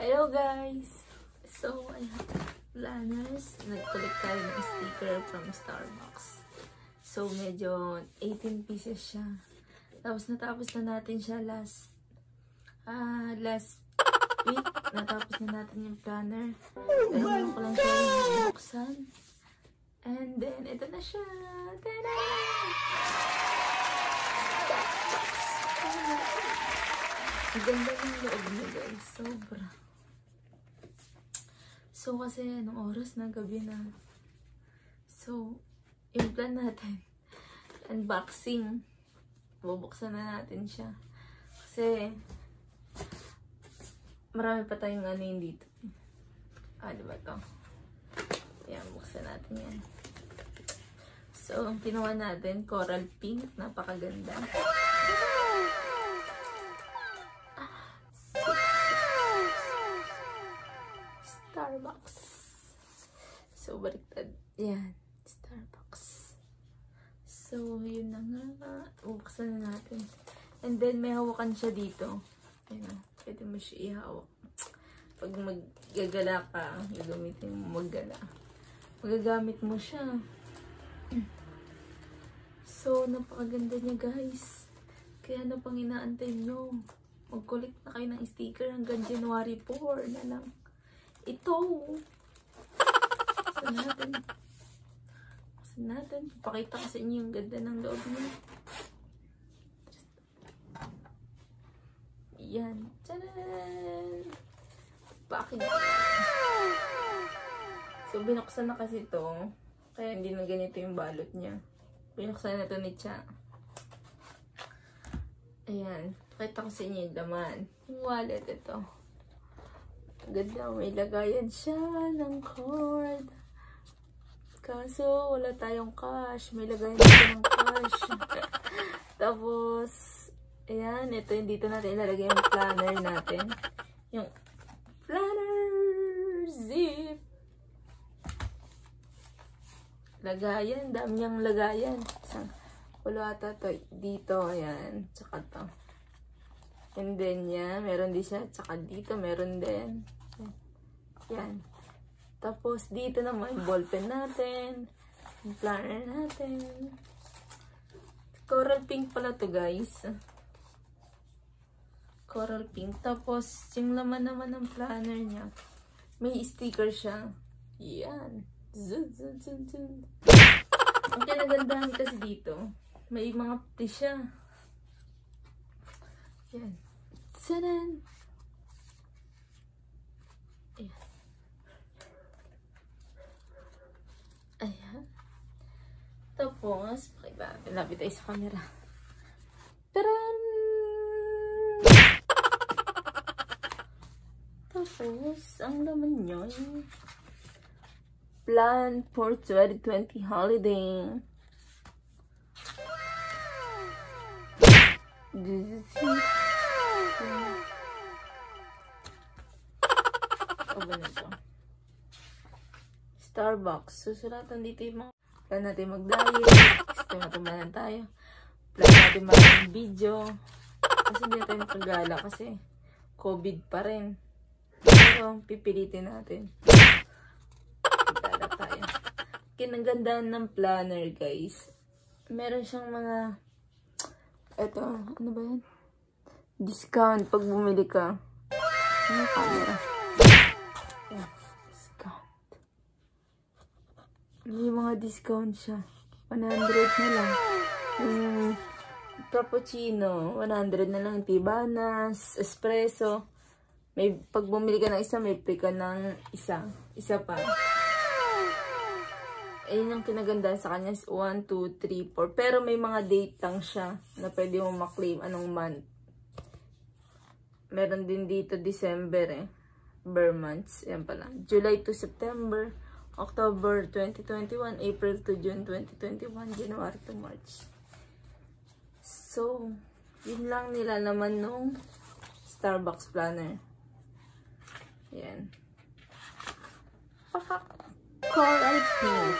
Hello guys! So, I have planners. Nag-collect tayo ng sticker from Starbucks. So, medyo 18 pieces siya. Tapos, natapos na natin siya last week. Natapos na natin yung planner. Pero ngayon ko lang siya binuksan. And then, ito na siya! Tada! Ang ganda ng loob niya guys. Sobra. So, kasi anong oras na, gabi na. So, yung plan natin, unboxing. Bubuksan na natin siya. Kasi, marami pa tayong ano yun dito. Diba ito? Ayan, buksan natin yan. So, ang kinuha natin, coral pink. Napakaganda. Starbucks. So, baliktad. Yan. Starbucks. So, yun na nga. Buksan na natin. And then, may hawakan siya dito. Ayan. Pwede mo siya ihawak. Pag maggagala ka, gagamitin mo maggala. Magagamit mo siya. So, napakaganda niya guys. Kaya ano pang inaantay nyo? Mag-collect na kayo ng sticker hanggang January 4 na lang. Ito. Buksan natin. Papakita ko sa inyo yung ganda ng loob niya. Yan. Tcharan! Packing. So, binuksan na kasi ito. Kaya hindi na ganito yung balot niya. Binuksan na ito ni Cha. Ayan. Pakita ko sa inyo yung laman. Yung wallet ito. Ganda, may lagayan siya ng cord. Kaso, wala tayong cash. May lagayan siya ng cash. Tapos, ayan, ito yung dito natin ilalagay yung planner natin. Yung planner zip. Lagayan, dami niyang lagayan. Wala ata to. Dito, ayan. Tsaka to. And then, yan, meron din siya. Tsaka dito, meron din. Yan. Tapos, dito naman, ballpen natin. Yung planner natin. Coral pink pala to guys. Coral pink. Tapos, yung laman naman ng planner niya, may sticker siya. Yan. Zun, zun, zun, zun. Ang kinagandahan kasi dito, may mga puti siya. Yan. Saran! Ayan. Ayan. Tapos, lapit tayo sa camera. Taran! Tapos, ang laman nyo, plan for 2020 holiday. This is Starbucks. Susulatan dito yung mga plan natin mag-diet. Gusto matumalan tayo. Plan natin mag video. Kasi hindi tayo makagala kasi COVID pa rin. Pero pipilitin natin. Magdala tayo. Kinagandaan ng planner guys. Meron siyang mga eto, ano ba yan? Discount pag bumili ka. Ano camera? Yan, discount. May mga discount siya. 100 na lang. Cappuccino, 100 na lang. Tibanas, espresso. May, pag bumili ka ng isa, may free ka ng isa. Isa pa. Ayun ang kinaganda sa kanya is 1, 2, 3, 4. Pero may mga date lang siya na pwede mo maklaim anong month. Meron din dito December eh. Ber months. Yan pala. July to September. October 2021. April to June 2021. January to March. So, yun lang nilalaman nung Starbucks planner. Yan. Coral pink.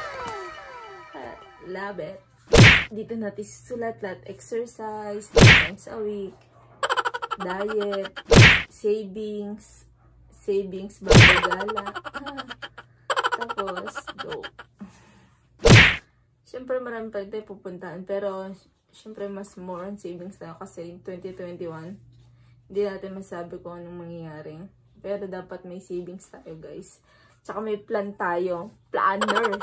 Love it. Dito natin sulat lahat. Exercise 3 times a week. Diet. Savings. savings bago gala. Tapos, go. Siyempre, marami pa tayo pupuntaan. Pero, siyempre, mas more on savings tayo kasi 2021, hindi natin masabi kung anong mangyayari. Pero, dapat may savings tayo, guys. Tsaka may plan tayo. Planners.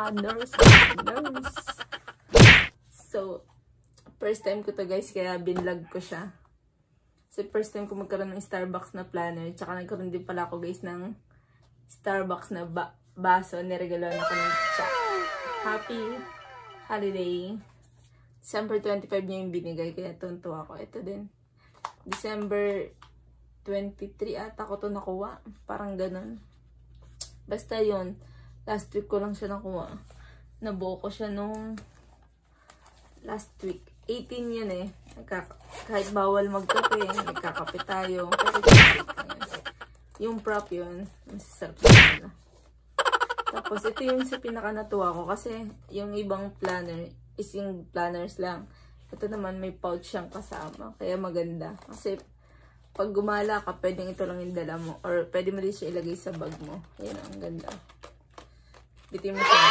So, first time ko to, guys, kaya binlog ko siya. So, first time ko magkaroon ng Starbucks na planner. Tsaka nagkaroon din pala ako, guys, ng Starbucks na baso. Niregaloan ako ng Happy Holiday. December 25 niya yung binigay. Kaya tuntua ako. Ito din. December 23 ata ko to nakuha. Parang ganun. Basta yun. Last week ko lang siya nakuha. Nabuo ko siya nung last week. 18 yun eh. Kahit bawal magkape, nagkakape tayo. Pero yung prop yun, masasarap sa kanila. Tapos ito yung sa pinaka natuwa ko kasi yung ibang planner is yung planners lang. Ito naman may pouch siyang kasama. Kaya maganda. Kasi pag gumala ka, pwedeng ito lang yung dala mo. Or pwede mo din siya ilagay sa bag mo. Ayan, ang ganda. Bitin mo siya.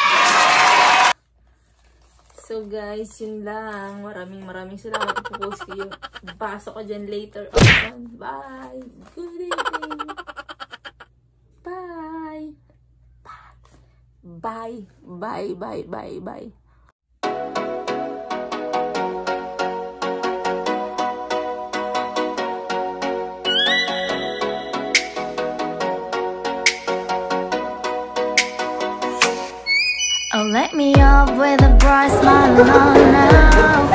So guys, yun lang. Maraming salamat. Ipopost ko yung baso ko dyan later on. Bye! Good evening! Bye! Bye! Bye! Bye! Bye! Bye! Oh, let me up with a bright smile on now.